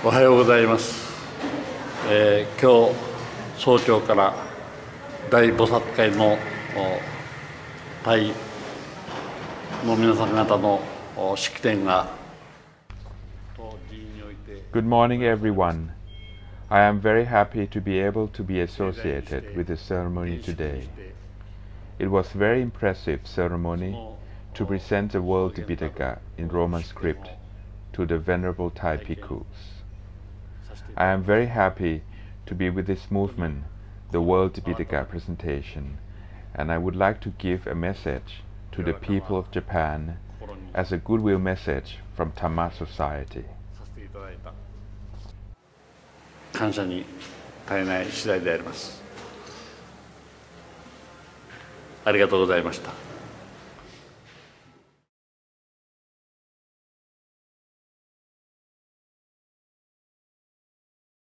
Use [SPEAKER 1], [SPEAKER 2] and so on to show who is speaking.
[SPEAKER 1] おはようございます。今日早朝から大菩薩会のタイの皆さん方の式典が
[SPEAKER 2] Good morning, everyone. I am very happy to be able to be associated with the ceremony today. It was a very impressive ceremony to present the World Tipiṭaka in Roman script to the Venerable Thai Bhikkhus. I am very happy to be with this movement, the World Tipiṭaka presentation, and I would like to give a message to the people of Japan as a goodwill message from Dhamma Society.
[SPEAKER 1] 感謝に絶えない次第であります。ありがとうございました。